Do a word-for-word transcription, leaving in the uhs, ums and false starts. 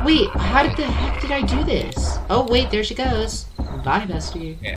Wait, how did the heck did I do this? Oh, wait, there she goes. Bye, bestie. Yeah.